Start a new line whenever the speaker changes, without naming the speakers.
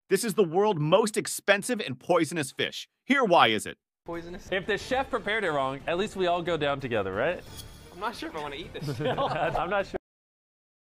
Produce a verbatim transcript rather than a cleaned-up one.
This is the world's most expensive and poisonous fish. Here, why is it?
Poisonous?
If the chef prepared it wrong, at least we all go down together, right?
I'm not sure if I want to eat this.
I'm not sure.